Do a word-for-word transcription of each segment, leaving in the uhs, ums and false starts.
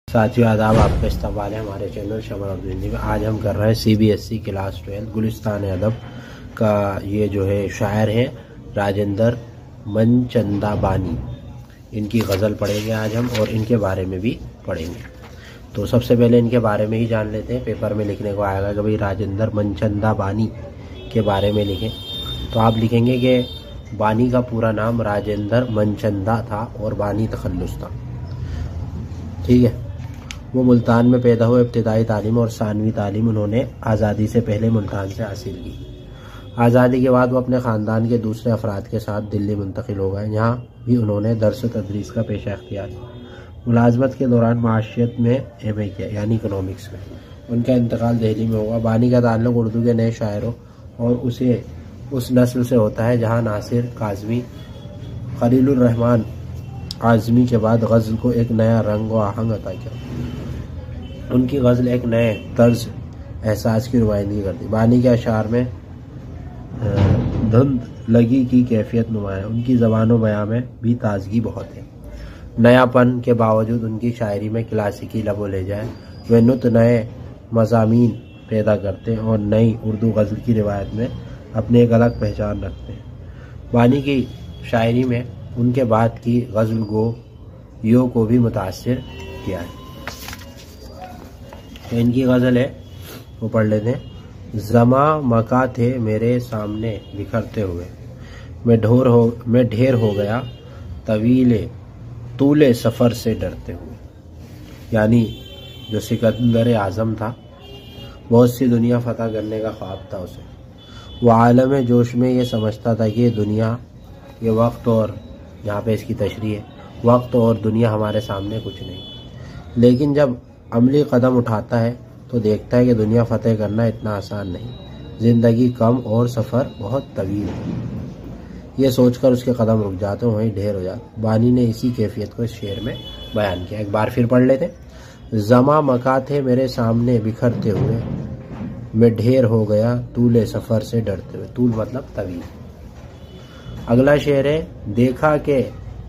साथियों आदाब, आपका इस्तकबाल है हमारे चैनल शमर और जिंदगी में। आज हम कर रहे हैं C B S E class twelve Gulistan Adab का। ये जो है शायर है राजेंद्र मनचंदा बानी। इनकी गज़ल पढ़ेंगे आज हम और इनके बारे में भी पढ़ेंगे। तो सबसे पहले इनके बारे में ही जान लेते हैं। पेपर में लिखने को आएगा कि भाई राजेंद्र मनचंदा बानी के बारे में लिखें, तो आप लिखेंगे कि बानी का पूरा नाम राजेंद्र मनचंदा था और बानी तखल्लुस था। ठीक है। वो मुल्तान में पैदा हुए। इब्तिदाई तालीम और सानवी तालीम उन्होंने आज़ादी से पहले मुल्तान से हासिल की। आज़ादी के बाद वो अपने ख़ानदान के दूसरे अफराद के साथ दिल्ली मुंतकिल हो गए। यहाँ भी उन्होंने दर्स तदरीस का पेशा अख्तियार किया। मुलाजमत के दौरान माशियत में एम ए किया, यानी इकनॉमिक्स में। उनका इंतकाल दिल्ली में हुआ। बानी का ताल्लुक़ उर्दू के नए शायरों और उसे उस नस्ल से होता है जहाँ नासिर, काज़मी, खलीलुर रहमान आज़मी के बाद गज़ल को एक नया रंग व आहंग अता किया। उनकी गज़ल एक नए तर्ज एहसास की नुमाइंदगी करती। बानी के अशार में धुंध लगी की कैफियत नुमाया। उनकी ज़बान व बयां में भी ताजगी बहुत है। नयापन के बावजूद उनकी शायरी में क्लासिकी लबो ले जाए। वे नुत नए मज़ामीन पैदा करते हैं और नई उर्दू गज़ल की रिवायत में अपनी एक अलग पहचान रखते हैं। बानी की शायरी में उनके बाद की गज़ल गो यो को भी मुतासिर किया है। तो इनकी गज़ल है, वो पढ़ लेते हैं। ज़मा मका थे मेरे सामने बिखरते हुए, मैं ढोर हो मैं ढेर हो गया तवीले तूले सफ़र से डरते हुए। यानी जो सिकंदर आज़म था, बहुत सी दुनिया फ़तह करने का ख्वाब था उसे। वो आलम जोश में ये समझता था कि ये दुनिया, ये वक्त और, यहाँ पे इसकी तशरीह है, वक्त और दुनिया हमारे सामने कुछ नहीं। लेकिन जब अमली कदम उठाता है तो देखता है कि दुनिया फतेह करना इतना आसान नहीं, ज़िंदगी कम और सफ़र बहुत तवील है। ये सोचकर उसके कदम रुक जाते हैं, वहीं ढेर हो जाते। बानी ने इसी कैफियत को इस शेर में बयान किया। एक बार फिर पढ़ लेते। ज़मा मका थे मेरे सामने बिखरते हुए, मैं ढेर हो गया तूले सफ़र से डरते हुए। तूल मतलब तवील। अगला शेर है। देखा के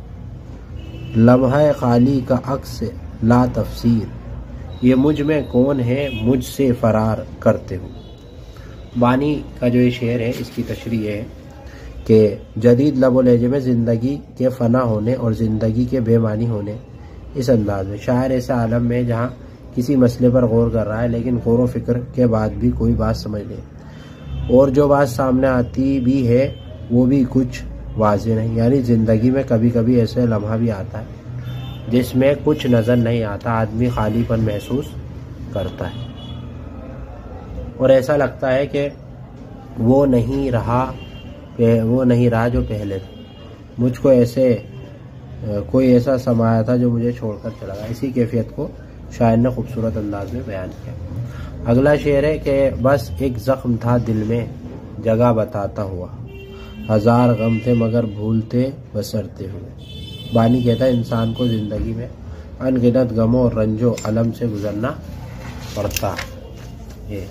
लम्हा खाली का अक्स ला तफसीर, ये मुझ में कौन है मुझसे फरार करते हुए। बानी का जो ये शेर है, इसकी तशरीह है कि जदीद लबो लहजे में ज़िंदगी के फ़ना होने और ज़िंदगी के बेमानी होने, इस अंदाज में शायर ऐसे आलम में जहाँ किसी मसले पर गौर कर रहा है लेकिन गौर व फिक्र के बाद भी कोई बात समझ ले, और जो बात सामने आती भी है वो भी कुछ वाज़ेह नहीं। यानी ज़िंदगी में कभी कभी ऐसे लम्हा भी आता है जिसमें कुछ नज़र नहीं आता, आदमी खालीपन महसूस करता है और ऐसा लगता है कि वो नहीं रहा वो नहीं रहा जो पहले था। मुझको ऐसे कोई ऐसा समाया था जो मुझे छोड़कर चला गया। इसी कैफियत को शायर ने खूबसूरत अंदाज में बयान किया। अगला शेर है कि बस एक ज़ख्म था दिल में जगह बताता हुआ, हज़ार गम थे मगर भूलते बसरते हुए। बानी कहता है इंसान को ज़िंदगी में अनगिनत गमों और रंजो अलम से गुजरना पड़ता है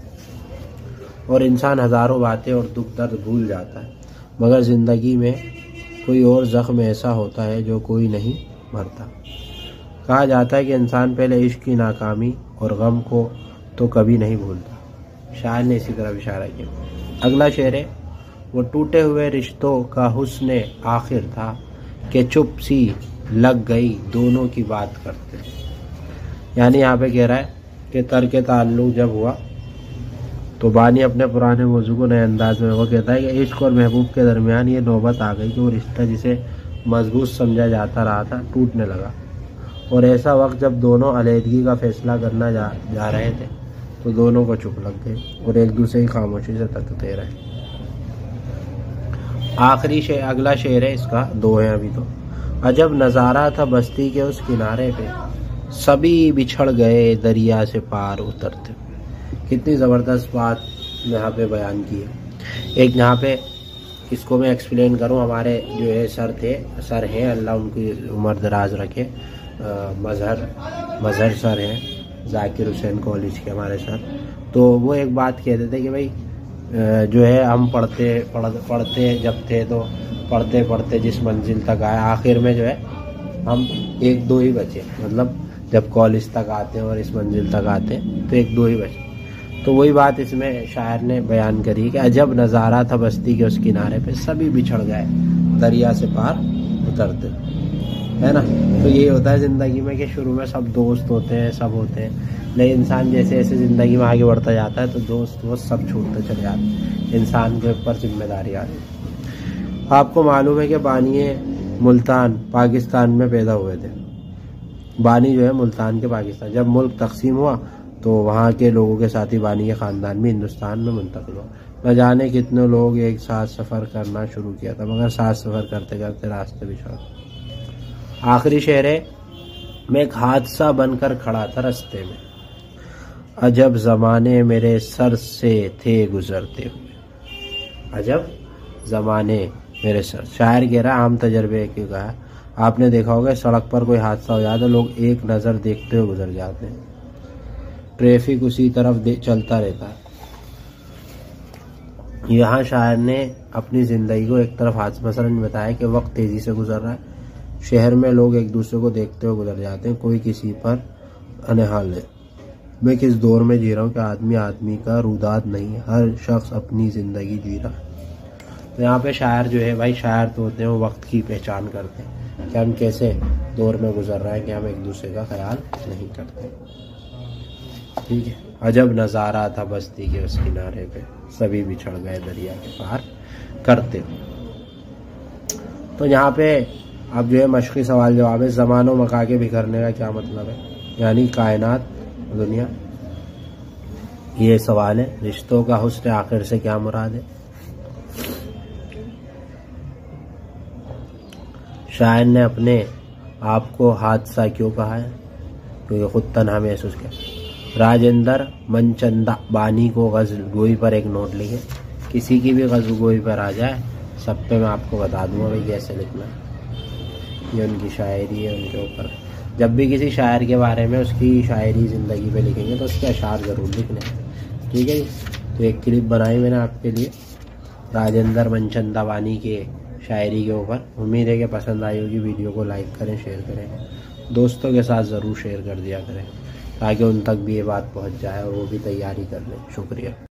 और इंसान हज़ारों बातें और दुख दर्द भूल जाता है, मगर ज़िंदगी में कोई और ज़ख्म ऐसा होता है जो कोई नहीं भरता। कहा जाता है कि इंसान पहले इश्क की नाकामी और गम को तो कभी नहीं भूलता। शायर ने इसी तरह इशारा किया। अगला शेर है। वो टूटे हुए रिश्तों का हुस्न आखिर था कि चुप सी लग गई दोनों की बात करते। यानी यहाँ पे कह रहा है कि तर्क ताल्लुक़ जब हुआ तो बानी अपने पुराने मौजू को नए अंदाज में, वो कहता है कि इश्क और महबूब के दरमियान ये नौबत आ गई कि वो रिश्ता जिसे मजबूत समझा जाता रहा था टूटने लगा, और ऐसा वक्त जब दोनों अलहदगी का फैसला करना जा, जा रहे थे तो दोनों को चुप लग गए और एक दूसरे की खामोशी से तकते रहे। आखिरी शेर, अगला शेर है, इसका दो है अभी तो। अजब नज़ारा था बस्ती के उस किनारे पे, सभी बिछड़ गए दरिया से पार उतरते। कितनी ज़बरदस्त बात यहाँ पे बयान की है। एक यहाँ पे इसको मैं एक्सप्लेन करूँ, हमारे जो है सर थे सर हैं, अल्लाह उनकी उम्र दराज रखे, मज़हर मज़हर सर हैं, जाकिर हुसैन कॉलेज के हमारे सर। तो वो एक बात कहते थे कि भाई जो है हम पढ़ते पढ़ पढ़ते जब थे तो पढ़ते पढ़ते जिस मंजिल तक आए, आखिर में जो है हम एक दो ही बचे। मतलब जब कॉलेज तक आते हैं और इस मंजिल तक आते हैं तो एक दो ही बचे। तो वही बात इसमें शायर ने बयान करी कि अजब नज़ारा था बस्ती के उस किनारे पे, सभी बिछड़ गए दरिया से पार उतरते, है ना। तो ये होता है ज़िंदगी में कि शुरू में सब दोस्त होते हैं, सब होते हैं, लेकिन इंसान जैसे जैसे ज़िंदगी में आगे बढ़ता जाता है तो दोस्त वो सब छूटते चले जाते हैं, इंसान के ऊपर जिम्मेदारी आती है। आपको मालूम है कि बानी मुल्तान पाकिस्तान में पैदा हुए थे। बानी जो है मुल्तान के पाकिस्तान, जब मुल्क तकसीम हुआ तो वहाँ के लोगों के साथ ही बानी के ख़ानदान भी हिंदुस्तान में मुंतकिल हुआ। न जाने कितने लोग एक साथ सफ़र करना शुरू किया था, मगर साथ सफ़र करते करते रास्ते बिछड़। आखिरी शेर है, मैं एक हादसा बनकर खड़ा था रास्ते में, अजब ज़माने मेरे सर से थे गुजरते हुए। अजब ज़माने मेरे सर, शायर कह रहा आम तजर्बे क्यों कहा। आपने देखा होगा सड़क पर कोई हादसा हो जाता है, लोग एक नज़र देखते हुए गुजर जाते हैं, ट्रैफिक उसी तरफ चलता रहता है। यहाँ शायर ने अपनी ज़िंदगी को एक तरफ हादसा मसलन बताया कि वक्त तेज़ी से गुजर रहा है, शहर में लोग एक दूसरे को देखते हुए गुजर जाते हैं, कोई किसी पर अनहाल है। मैं किस दौर में जी रहा हूँ कि आदमी आदमी का रुदाद नहीं, हर शख्स अपनी ज़िंदगी जी रहा है। तो यहाँ पे शायर जो है भाई, शायर तो होते हैं वो वक्त की पहचान करते हैं कि हम कैसे दौर में गुजर रहे हैं कि हम एक दूसरे का ख्याल नहीं करते। ठीक है। अजब नज़ारा था बस्ती के उस किनारे पे, सभी बिछड़ गए दरिया के पार करते। तो यहाँ पे अब जो है मशक़ी सवाल जवाब है, ज़मानो मका के बिखरने का क्या मतलब है, यानी कायनात दुनिया, ये सवाल है। रिश्तों का हुस्न आखिर से क्या मुराद है। शायर ने अपने आप को हादसा क्यों कहा है, क्योंकि खुद तन्हा महसूस किया। राजेंद्र मनचंदा बानी को गज़ल गोई पर एक नोट लिखे, किसी की भी गज़ल गोई पर आ जाए सब पे मैं आपको बता दूंगा भाई कैसे लिखना। ये उनकी शायरी है, उनके ऊपर जब भी किसी शायर के बारे में उसकी शायरी ज़िंदगी पे लिखेंगे तो उसके अशार ज़रूर लिखने, ठीक है। तो एक क्लिप बनाई मैंने आपके लिए राजेंद्र मनचंदा बानी के शायरी के ऊपर। उम्मीद है कि पसंद आई होगी। वीडियो को लाइक करें, शेयर करें, दोस्तों के साथ ज़रूर शेयर कर दिया करें ताकि उन तक भी ये बात पहुंच जाए और वो भी तैयारी कर लें। शुक्रिया।